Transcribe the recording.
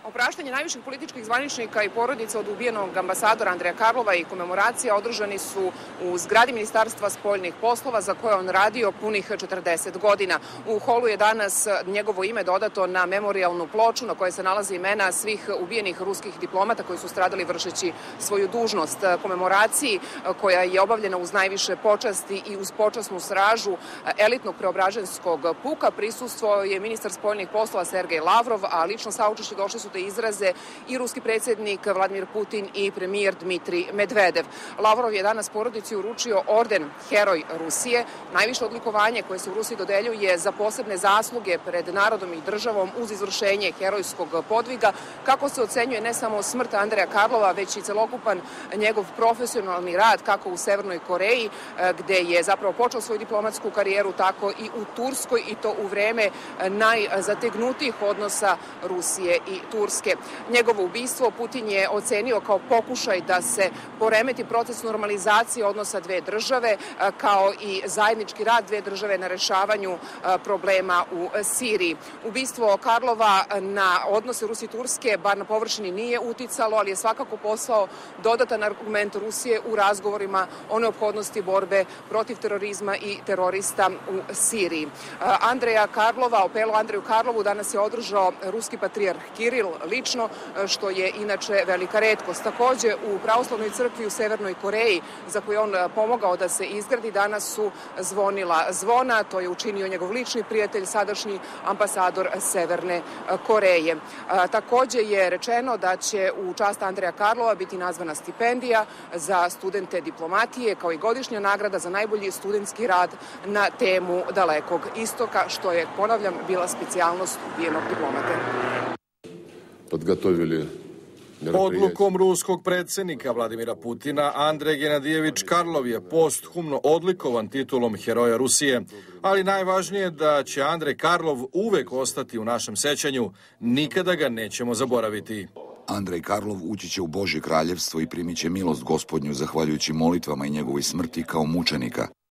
Opraštanje najviših političkih zvaničnika i porodica od ubijenog ambasadora Andreja Karlova i komemoracija održani su u zgradi Ministarstva spoljnih poslova za koje on radio punih 40 godina. U holu je danas njegovo ime dodato na memorijalnu ploču na kojoj se nalaze imena svih ubijenih ruskih diplomata koji su stradali vršeći svoju dužnost. Komemoraciji koja je obavljena uz najviše počasti i uz počasnu stražu elitnog preobraženskog puka prisustvovao je ministar spoljnih poslova Sergej Lavrov, a lično saučešće došli su da izraze i ruski predsjednik Vladimir Putin i premijer Dmitrij Medvedev. Lavrov je danas porodici uručio orden Heroj Rusije, najviše odlikovanje koje se u Rusiji dodeljuje za posebne zasluge pred narodom i državom uz izvršenje herojskog podviga, kako se ocenjuje ne samo smrt Andreja Karlova, već i celokupan njegov profesionalni rad kako u Severnoj Koreji, gde je zapravo počeo svoju diplomatsku karijeru, tako i u Turskoj, i to u vreme najzategnutijih odnosa Rusije i Turske. Njegovo ubistvo Putin je ocenio kao pokušaj da se poremeti proces normalizacije odnosa dve države, kao i zajednički rad dve države na rešavanju problema u Siriji. Ubistvo Karlova na odnose Rusije i Turske, bar na površini, nije uticalo, ali je svakako poslao dodatan argument Rusije u razgovorima o neophodnosti borbe protiv terorizma i terorista u Siriji. Apelu Andreju Karlovu danas je održao ruski patrijarh Kiril lično, što je inače velika retkost. Takođe, u Pravoslavnoj crkvi u Severnoj Koreji, za koju on pomogao da se izgradi, danas su zvonila zvona. To je učinio njegov lični prijatelj, sadašnji ambasador Severne Koreje. Takođe je rečeno da će u čast Andreja Karlova biti nazvana stipendija za studente diplomatije, kao i godišnja nagrada za najbolji studentski rad na temu Dalekog istoka, što je, ponavljam, bila specijalnost ubijenog diplomate. Odlukom ruskog predsjednika Vladimira Putina, Andrej Genadijević Karlov je posthumno odlikovan titulom Heroja Rusije, ali najvažnije je da će Andrej Karlov uvek ostati u našem sećanju, nikada ga nećemo zaboraviti. Andrej Karlov ući će u Božje kraljevstvo i primit će milost Gospodnju zahvaljujući molitvama i njegovoj smrti kao mučenika.